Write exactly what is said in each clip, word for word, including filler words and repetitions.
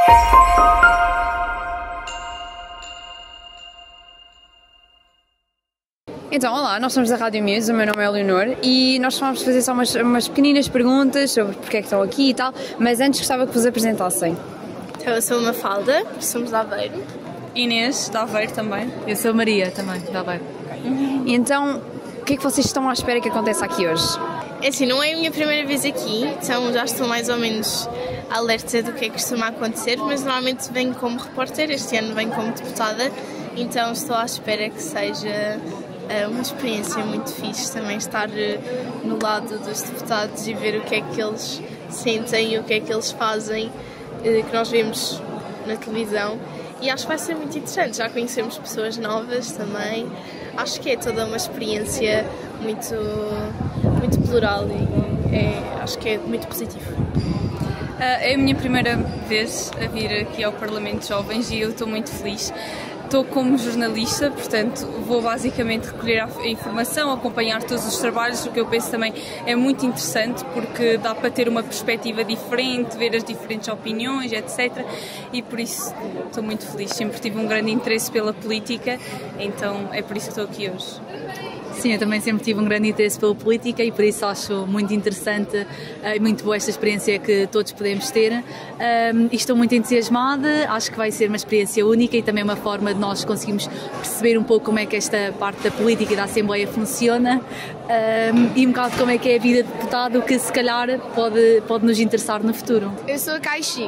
Então, olá, nós somos da Rádio Muse, o meu nome é Leonor e nós vamos fazer só umas, umas pequeninas perguntas sobre porque é que estão aqui e tal, mas antes gostava que vos apresentassem. Então, eu sou Mafalda, somos de Aveiro. Inês, de Aveiro também. Eu sou Maria, também, de Aveiro. E então, o que é que vocês estão à espera que aconteça aqui hoje? É assim, não é a minha primeira vez aqui, então já estou mais ou menos alerta do que é que costuma acontecer, mas normalmente venho como repórter, este ano venho como deputada, então estou à espera que seja uma experiência muito fixe também estar no lado dos deputados e ver o que é que eles sentem e o que é que eles fazem, que nós vemos na televisão, e acho que vai ser muito interessante, já conhecemos pessoas novas também, acho que é toda uma experiência muito, muito plural e é, acho que é muito positivo. É a minha primeira vez a vir aqui ao Parlamento de Jovens e eu estou muito feliz. Estou como jornalista, portanto vou basicamente recolher a informação, acompanhar todos os trabalhos, o que eu penso também é muito interessante porque dá para ter uma perspectiva diferente, ver as diferentes opiniões, etcétera. E por isso estou muito feliz, sempre tive um grande interesse pela política, então é por isso que estou aqui hoje. Sim, eu também sempre tive um grande interesse pela política e por isso acho muito interessante e muito boa esta experiência que todos podemos ter. Um, e estou muito entusiasmada, acho que vai ser uma experiência única e também uma forma de nós conseguirmos perceber um pouco como é que esta parte da política e da Assembleia funciona um, e um bocado como é que é a vida de deputado, que se calhar pode, pode nos interessar no futuro. Eu sou a Caixi.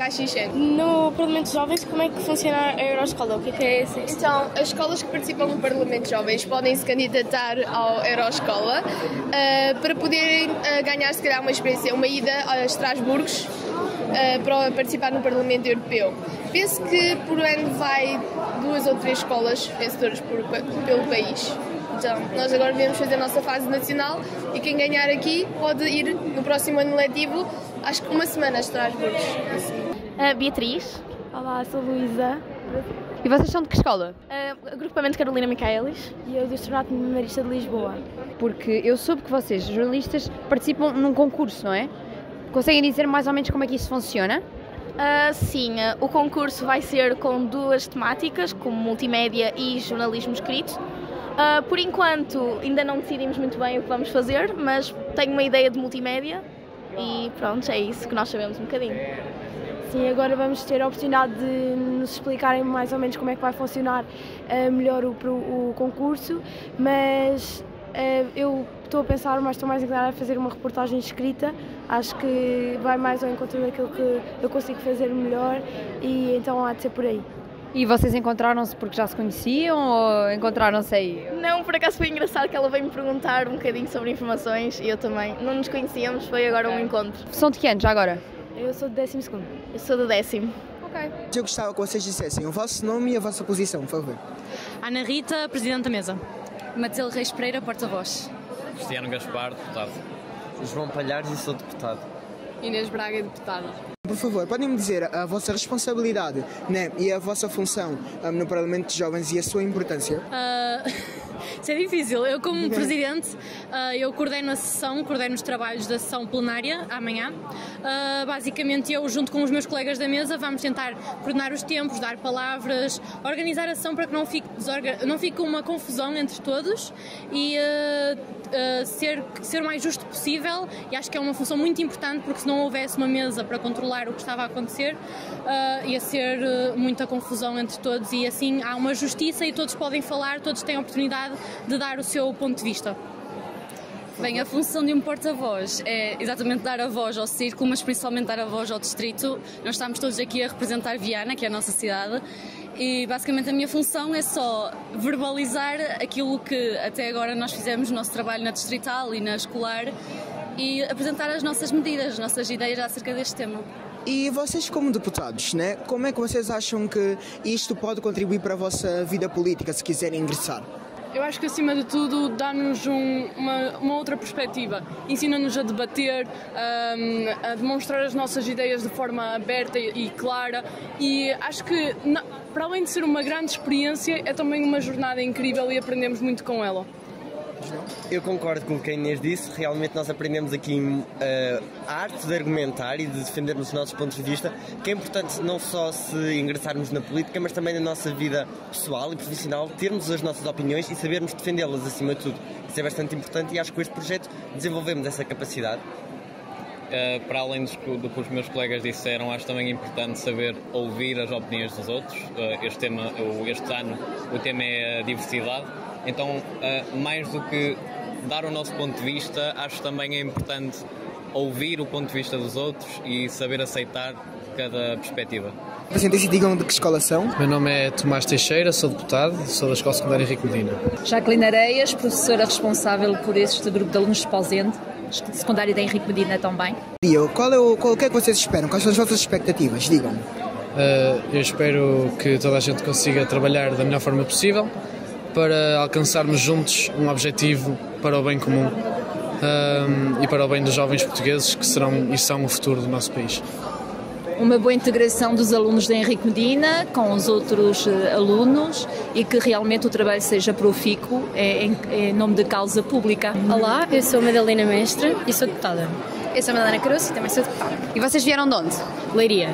No Parlamento de Jovens, como é que funciona a Euroscola? O que é que é esse? Então, as escolas que participam no Parlamento de Jovens podem se candidatar ao Euroscola uh, para poderem uh, ganhar, se calhar, uma experiência, uma ida a Estrasburgo uh, para participar no Parlamento Europeu. Penso que por ano vai duas ou três escolas vencedoras por, pelo país. Então, nós agora devemos fazer a nossa fase nacional e quem ganhar aqui pode ir no próximo ano letivo, acho que uma semana a Estrasburgo. Assim. Uh, Beatriz. Olá, sou Luísa. E vocês são de que escola? Uh, agrupamento Carolina Micaelis. E eu do Externato Marista de Lisboa. Porque eu soube que vocês, jornalistas, participam num concurso, não é? Conseguem dizer mais ou menos como é que isso funciona? Uh, sim, uh, o concurso vai ser com duas temáticas, como multimédia e jornalismo escrito. Uh, por enquanto ainda não decidimos muito bem o que vamos fazer, mas tenho uma ideia de multimédia e pronto, é isso que nós sabemos um bocadinho. Sim, agora vamos ter a oportunidade de nos explicarem mais ou menos como é que vai funcionar uh, melhor o, o concurso, mas uh, eu estou a pensar, mas estou mais inclinada a fazer uma reportagem escrita, acho que vai mais ao encontro daquilo que eu consigo fazer melhor e então há de ser por aí. E vocês encontraram-se porque já se conheciam ou encontraram-se aí? Não, por acaso foi engraçado que ela veio me perguntar um bocadinho sobre informações e eu também. Não nos conhecíamos, foi agora um encontro. São de que anos já agora? Eu sou do décimo segundo. Eu sou do décimo. Ok. Eu gostava que vocês dissessem o vosso nome e a vossa posição, por favor. Ana Rita, Presidente da Mesa. Matilde Reis Pereira, porta-voz. Cristiano Gaspar, deputado. João Palhares e sou deputado. Inês Braga, deputada. Por favor, podem-me dizer a vossa responsabilidade, né, e a vossa função um, no Parlamento de Jovens e a sua importância? Uh, isso é difícil. Eu, como Presidente, uh, eu coordeno a sessão, coordeno os trabalhos da sessão plenária amanhã. Uh, basicamente, eu, junto com os meus colegas da mesa, vamos tentar coordenar os tempos, dar palavras, organizar a sessão para que não fique, desorga... não fique uma confusão entre todos e uh, uh, ser, ser o mais justo possível. E acho que é uma função muito importante, porque se não houvesse uma mesa para controlar o que estava a acontecer, uh, ia ser uh, muita confusão entre todos e assim há uma justiça e todos podem falar, todos têm a oportunidade de dar o seu ponto de vista. Bem, a função de um porta-voz é exatamente dar a voz ao círculo, mas principalmente dar a voz ao distrito. Nós estamos todos aqui a representar Viana, que é a nossa cidade, e basicamente a minha função é só verbalizar aquilo que até agora nós fizemos no nosso trabalho na distrital e na escolar e apresentar as nossas medidas, as nossas ideias acerca deste tema. E vocês como deputados, né, como é que vocês acham que isto pode contribuir para a vossa vida política, se quiserem ingressar? Eu acho que, acima de tudo, dá-nos um, uma, uma outra perspectiva. Ensina-nos a debater, um, a demonstrar as nossas ideias de forma aberta e clara. E acho que, para além de ser uma grande experiência, é também uma jornada incrível e aprendemos muito com ela. Eu concordo com o que a Inês disse. Realmente nós aprendemos aqui uh, a arte de argumentar e de defendermos os nossos pontos de vista, que é importante não só se ingressarmos na política, mas também na nossa vida pessoal e profissional, termos as nossas opiniões e sabermos defendê-las acima de tudo. Isso é bastante importante e acho que com este projeto desenvolvemos essa capacidade. Uh, para além do, do que os meus colegas disseram, acho também importante saber ouvir as opiniões dos outros. Uh, este, tema, este ano o tema é a diversidade, então uh, mais do que dar o nosso ponto de vista, acho também é importante ouvir o ponto de vista dos outros e saber aceitar cada perspectiva. Apresentem-se e digam de que escola são. Meu nome é Tomás Teixeira, sou deputado, sou da Escola Secundária Henrique Medina. Jacqueline Areias, professora responsável por este grupo de alunos de Pausende, secundária da Henrique Medina também. Qual é o, qual, o que é que vocês esperam? Quais são as vossas expectativas? Digam. Uh, eu espero que toda a gente consiga trabalhar da melhor forma possível para alcançarmos juntos um objetivo para o bem comum um, e para o bem dos jovens portugueses que serão e são o futuro do nosso país. Uma boa integração dos alunos da Henrique Medina com os outros uh, alunos e que realmente o trabalho seja profícuo em, em nome da causa pública. Olá, eu sou a Madalena Mestre e sou deputada. Eu sou a Madalena Caruso e também sou deputada. E vocês vieram de onde? Leiria.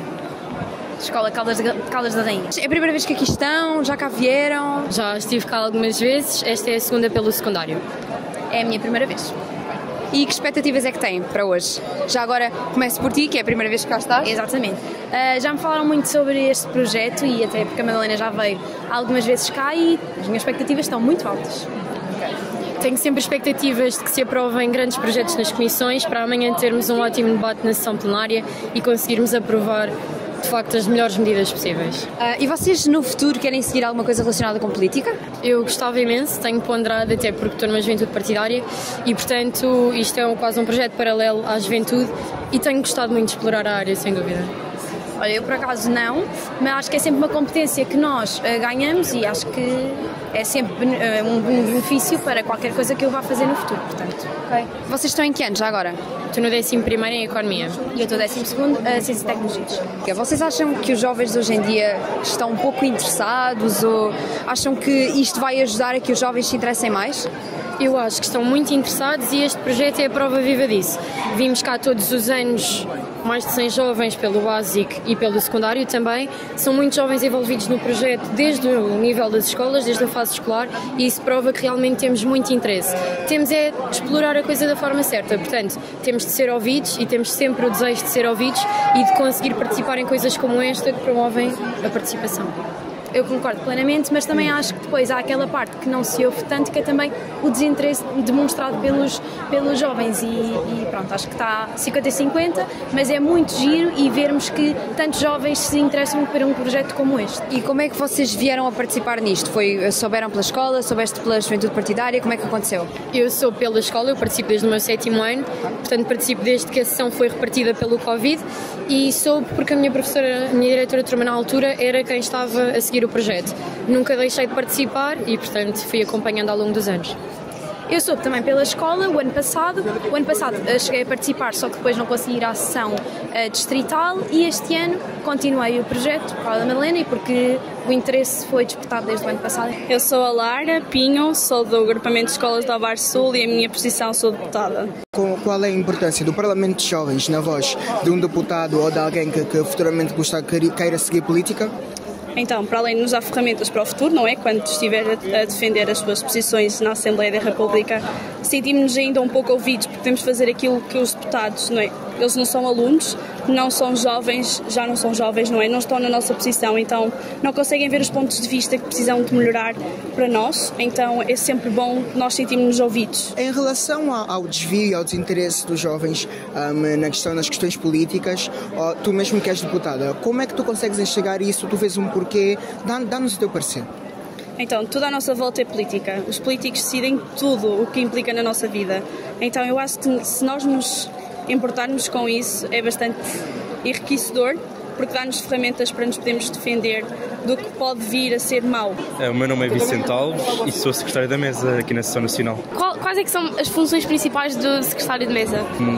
Escola Caldas de, Caldas da Rainha. É a primeira vez que aqui estão? Já cá vieram? Já estive cá algumas vezes, esta é a segunda pelo secundário. É a minha primeira vez. E que expectativas é que têm para hoje? Já agora começo por ti, que é a primeira vez que cá estás. Exatamente. Uh, já me falaram muito sobre este projeto e até porque a Madalena já veio algumas vezes cá e as minhas expectativas estão muito altas. Okay. Tenho sempre expectativas de que se aprovem grandes projetos nas comissões para amanhã termos um ótimo debate na sessão plenária e conseguirmos aprovar de facto as melhores medidas possíveis. Uh, e vocês no futuro querem seguir alguma coisa relacionada com política? Eu gostava imenso, tenho ponderado até porque estou numa juventude partidária e portanto isto é um, quase um projeto paralelo à juventude e tenho gostado muito de explorar a área, sem dúvida. Olha, eu por acaso não, mas acho que é sempre uma competência que nós uh, ganhamos e acho que é sempre uh, um benefício para qualquer coisa que eu vá fazer no futuro, portanto. Okay. Vocês estão em que ano já agora? Estou no décimo primeiro em Economia. E eu estou no décimo segundo em Ciências e Tecnologias. Vocês acham que os jovens de hoje em dia estão um pouco interessados ou acham que isto vai ajudar a que os jovens se interessem mais? Eu acho que estão muito interessados e este projeto é a prova viva disso. Vimos cá todos os anos mais de cem jovens pelo básico e pelo secundário também. São muitos jovens envolvidos no projeto desde o nível das escolas, desde a fase escolar, e isso prova que realmente temos muito interesse. Temos é de explorar a coisa da forma certa, portanto, temos de ser ouvidos e temos sempre o desejo de ser ouvidos e de conseguir participar em coisas como esta que promovem a participação. Eu concordo plenamente, mas também acho que depois há aquela parte que não se ouve tanto, que é também o desinteresse demonstrado pelos, pelos jovens e, e pronto, acho que está cinquenta a cinquenta, mas é muito giro e vermos que tantos jovens se interessam por um projeto como este. E como é que vocês vieram a participar nisto? Foi, souberam pela escola, soubeste pela juventude partidária, como é que aconteceu? Eu sou pela escola, eu participo desde o meu sétimo ano, portanto participo desde que a sessão foi repartida pelo Covid e soube porque a minha professora, a minha diretora de turma na altura era quem estava a seguir o projeto. Nunca deixei de participar e, portanto, fui acompanhando ao longo dos anos. Eu soube também pela escola o ano passado. O ano passado cheguei a participar, só que depois não consegui ir à sessão uh, distrital e este ano continuei o projeto por causa da Madalena e porque o interesse foi despertado desde o ano passado. Eu sou a Lara Pinho, sou do agrupamento de escolas da Alvar Sul e a minha posição sou deputada. Qual é a importância do Parlamento de Jovens na voz de um deputado ou de alguém que, que futuramente gostar, queira seguir política? Então, para além de nos dar ferramentas para o futuro, não é? Quando estiver a defender as suas posições na Assembleia da República, sentimos-nos ainda um pouco ouvidos, porque temos de fazer aquilo que os deputados, não é? Eles não são alunos, não são jovens, já não são jovens, não é? Não estão na nossa posição, então não conseguem ver os pontos de vista que precisam de melhorar para nós, então é sempre bom nós sentirmos-nos ouvidos. Em relação ao desvio e ao desinteresse dos jovens um, na questão, nas questões políticas, oh, tu mesmo que és deputada, como é que tu consegues enxergar isso? Tu vês um porquê? Dá, dá-nos o teu parecer. Então, tudo à nossa volta é política. Os políticos decidem tudo o que implica na nossa vida. Então, eu acho que se nós nos importarmos com isso é bastante enriquecedor, porque dá-nos ferramentas para nos podermos defender do que pode vir a ser mau. O meu nome é Vicente Alves e sou secretário da mesa aqui na Sessão Nacional. Qual, quais é que são as funções principais do secretário de mesa? Hum,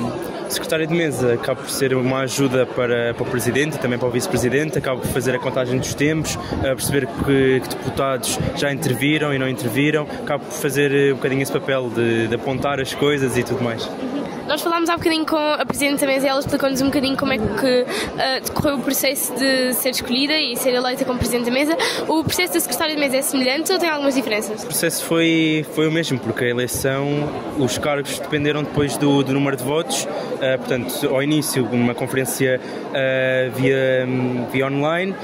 Secretário de mesa acaba por ser uma ajuda para, para o Presidente e também para o Vice-Presidente, acaba por fazer a contagem dos tempos, a perceber que, que deputados já interviram e não interviram, acaba por fazer um bocadinho esse papel de, de apontar as coisas e tudo mais. Nós falámos há bocadinho com a Presidente da Mesa e ela explicou-nos um bocadinho como é que uh, decorreu o processo de ser escolhida e ser eleita como Presidente da Mesa. O processo da Secretária de Mesa é semelhante ou tem algumas diferenças? O processo foi, foi o mesmo, porque a eleição, os cargos dependeram depois do, do número de votos, uh, portanto, ao início, uma conferência uh, via, via online.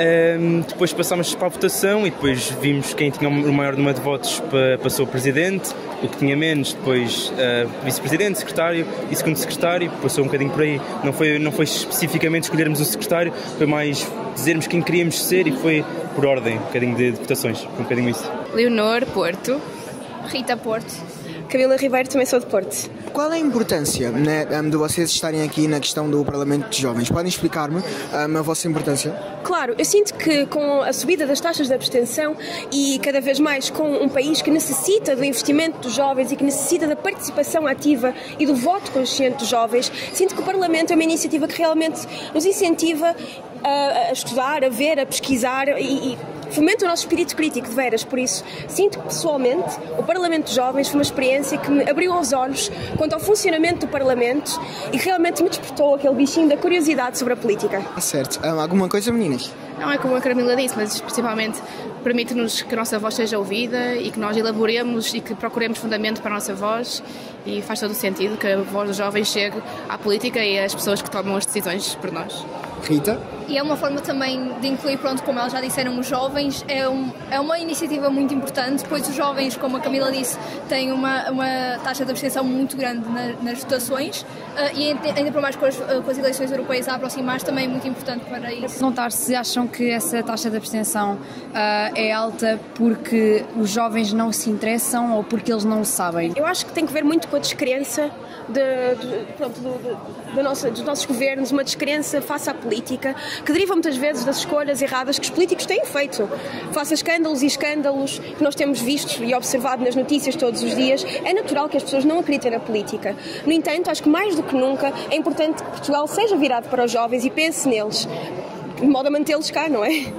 Um, depois passámos para a votação e depois vimos quem tinha o maior número de votos passou a Presidente, o que tinha menos depois uh, Vice-Presidente, Secretário e segundo Secretário, passou um bocadinho por aí. Não foi, não foi especificamente escolhermos o Secretário, foi mais dizermos quem queríamos ser e foi por ordem, um bocadinho de, de votações, um bocadinho isso. Leonor, Porto. Rita, Porto. Camila Ribeiro, também sou de Porto. Qual é a importância, né, de vocês estarem aqui na questão do Parlamento de Jovens? Podem explicar-me um, a vossa importância? Claro, eu sinto que com a subida das taxas de abstenção e cada vez mais com um país que necessita do investimento dos jovens e que necessita da participação ativa e do voto consciente dos jovens, sinto que o Parlamento é uma iniciativa que realmente nos incentiva a, a estudar, a ver, a pesquisar e, e fomenta o nosso espírito crítico de veras. Por isso, sinto que pessoalmente o Parlamento de Jovens foi uma experiência que me abriu os olhos quanto ao funcionamento do Parlamento e que realmente me despertou aquele bichinho da curiosidade sobre a política. Certo. Um, alguma coisa, meninas? Não é como a Camila disse, mas principalmente permite-nos que a nossa voz seja ouvida e que nós elaboremos e que procuremos fundamento para a nossa voz, e faz todo o sentido que a voz dos jovens chegue à política e às pessoas que tomam as decisões por nós. Rita? E é uma forma também de incluir, pronto, como elas já disseram, os jovens. É, um, é uma iniciativa muito importante, pois os jovens, como a Camila disse, têm uma, uma taxa de abstenção muito grande na, nas votações, uh, e ainda por mais com as, com as eleições europeias a aproximar, também é muito importante para isso. Perguntar se acham que essa taxa de abstenção uh, é alta porque os jovens não se interessam ou porque eles não o sabem? Eu acho que tem que ver muito com a descrença de, de, pronto, de, de, de nossa, dos nossos governos, uma descrença face à política, que deriva muitas vezes das escolhas erradas que os políticos têm feito, face a escândalos e escândalos que nós temos visto e observado nas notícias todos os dias. É natural que as pessoas não acreditem na política. No entanto, acho que mais do que nunca é importante que Portugal seja virado para os jovens e pense neles, de modo a mantê-los cá, não é?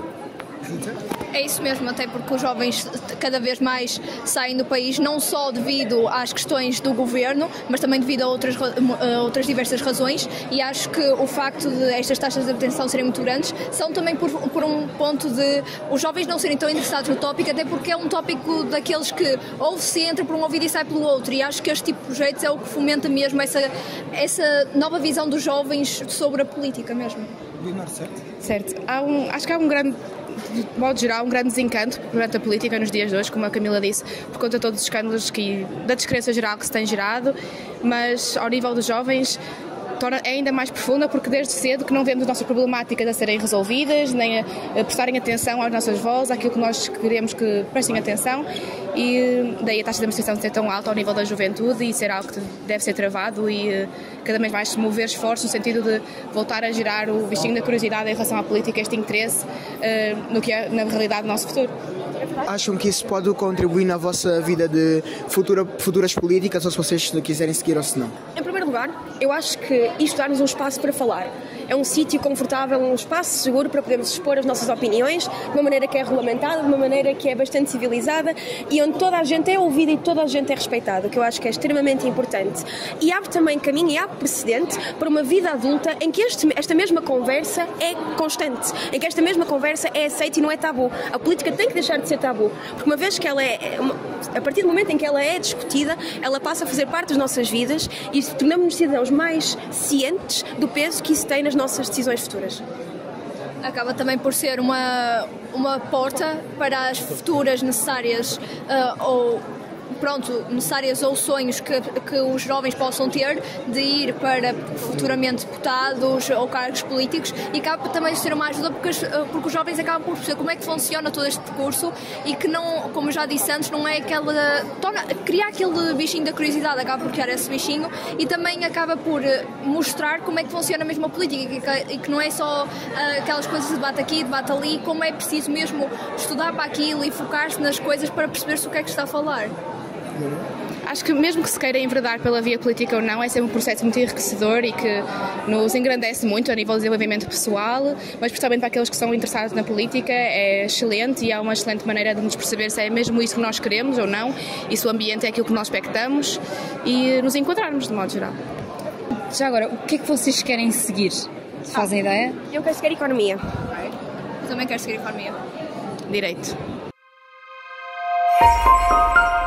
É isso mesmo, até porque os jovens cada vez mais saem do país, não só devido às questões do governo, mas também devido a outras, a outras diversas razões, e acho que o facto de estas taxas de abstenção serem muito grandes são também por, por um ponto de os jovens não serem tão interessados no tópico, até porque é um tópico daqueles que ouve-se, entra por um ouvido e sai pelo outro, e acho que este tipo de projetos é o que fomenta mesmo essa, essa nova visão dos jovens sobre a política mesmo. Certo? Certo. Há um, acho que há um grande, de modo geral, um grande desencanto perante a política nos dias de hoje, como a Camila disse, por conta de todos os escândalos que, da descrença geral que se tem gerado, mas ao nível dos jovens torna é ainda mais profunda, porque desde cedo que não vemos as nossas problemáticas a serem resolvidas, nem a, a prestarem atenção às nossas vozes, àquilo que nós queremos que prestem atenção, e daí a taxa de abstenção ser tão alta ao nível da juventude e ser algo que deve ser travado e cada vez mais se mover esforço no sentido de voltar a gerar o bichinho da curiosidade em relação à política, este interesse uh, no que é na realidade o nosso futuro. Acham que isso pode contribuir na vossa vida de futura, futuras políticas, ou se vocês quiserem seguir ou se não? Em primeiro lugar, eu acho que isto dá-nos um espaço para falar. É um sítio confortável, um espaço seguro para podermos expor as nossas opiniões de uma maneira que é regulamentada, de uma maneira que é bastante civilizada e onde toda a gente é ouvida e toda a gente é respeitada, o que eu acho que é extremamente importante. E abre também caminho e abre precedente para uma vida adulta em que este, esta mesma conversa é constante, em que esta mesma conversa é aceita e não é tabu. A política tem que deixar de ser tabu, porque uma vez que ela é, a partir do momento em que ela é discutida, ela passa a fazer parte das nossas vidas e tornamos-nos cidadãos mais cientes do peso que isso tem nas nossas decisões futuras. Acaba também por ser uma, uma porta para as futuras necessárias uh, ou pronto, necessárias ou sonhos que, que os jovens possam ter de ir para futuramente deputados ou cargos políticos, e acaba também ser uma ajuda porque, porque os jovens acabam por perceber como é que funciona todo este percurso e que não, como já disse antes, não é aquela torna, criar aquele bichinho da curiosidade, acaba por criar esse bichinho e também acaba por mostrar como é que funciona mesmo a política e que, e que não é só uh, aquelas coisas de debate aqui, debate ali, como é preciso mesmo estudar para aquilo e focar-se nas coisas para perceber-se o que é que está a falar. acho que mesmo que se queira enverdar pela via política ou não, é sempre um processo muito enriquecedor e que nos engrandece muito a nível de desenvolvimento pessoal, mas principalmente para aqueles que são interessados na política é excelente e é uma excelente maneira de nos perceber se é mesmo isso que nós queremos ou não e se o ambiente é aquilo que nós expectamos e nos enquadrarmos de modo geral. Já agora, o que é que vocês querem seguir? Fazem ideia? Eu quero seguir Economia. Eu também quero seguir Economia. Direito.